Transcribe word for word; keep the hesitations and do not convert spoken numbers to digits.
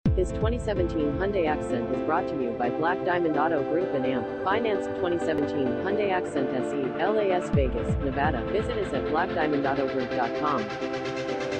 This twenty seventeen Hyundai Accent is brought to you by Black Diamond Auto Group and A M P. Finance twenty seventeen Hyundai Accent S E, L A S Vegas, Nevada. Visit us at black diamond auto group dot com.